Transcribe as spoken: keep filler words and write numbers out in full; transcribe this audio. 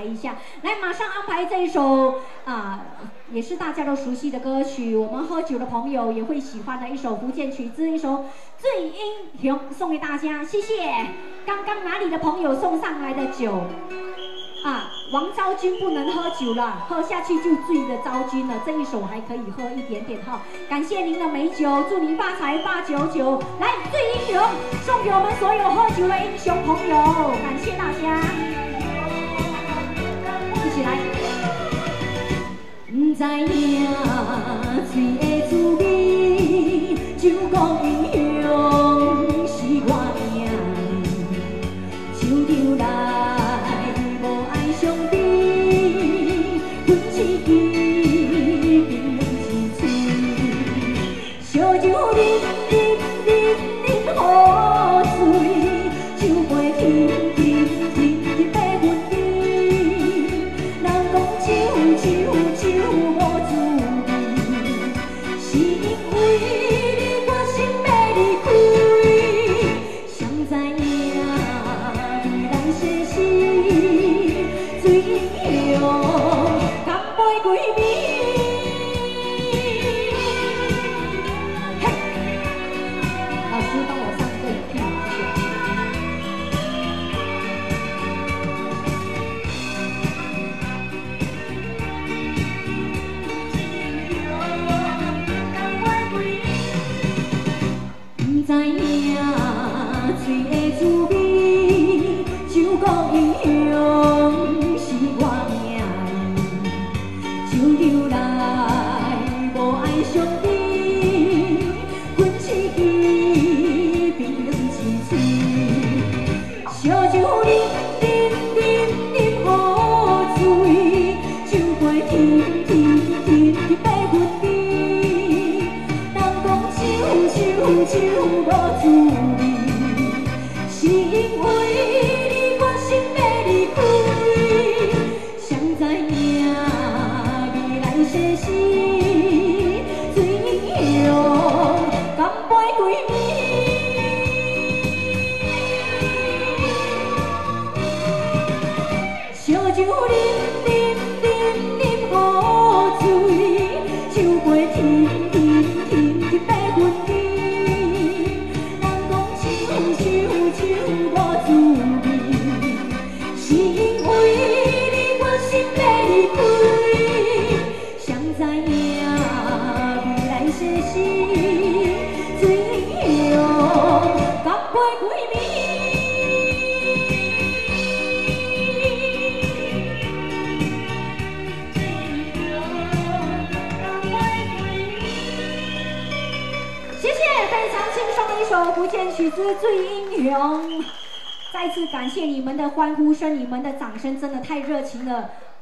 来一下。来，马上安排这一首啊，也是大家都熟悉的歌曲，我们喝酒的朋友也会喜欢的一首福建曲子，一首《醉英雄》送给大家，谢谢。刚刚哪里的朋友送上来的酒？啊，王昭君不能喝酒了，喝下去就醉的昭君了。这一首还可以喝一点点哈。感谢您的美酒，祝您发财八九九。来，醉英雄送给我们所有喝酒的英雄朋友，感谢大家，一起来。不知影醉的滋味，酒国英雄是我命，唱着来。兄弟，阮一支冰冷一嘴，烧酒啉啉啉啉好醉，酒杯停停停停要分离。人讲酒酒酒无滋味，是因为你我心要离开，谁知影未来世事。醉英雄，干杯归暝。嘿，老师帮我上个屁股不知影醉的滋味，酒国英雄。酒来无爱兄弟，阮一支冰冷一嘴，烧酒啉啉啉啉好醉，酒杯停停停停要分离。人讲酒酒酒无滋味，是因为你我心要离开，谁知影？世事醉英雄，干杯归暝。烧酒啉啉啉啉好醉，酒杯停停停停要分离。人讲酒酒酒无滋味，是因为你我心要离开。知影未来世事，醉英雄，干杯归暝。谢谢，非常轻松的一首福建曲子《醉英雄》。再次感谢你们的欢呼声，你们的掌声真的太热情了。